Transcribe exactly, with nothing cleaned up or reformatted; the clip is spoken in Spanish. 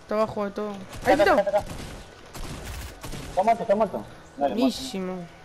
Está abajo de todo. Acá, Ahí acá, está. acá, acá. Está muerto, está muerto. Dale, muerto. Buenísimo.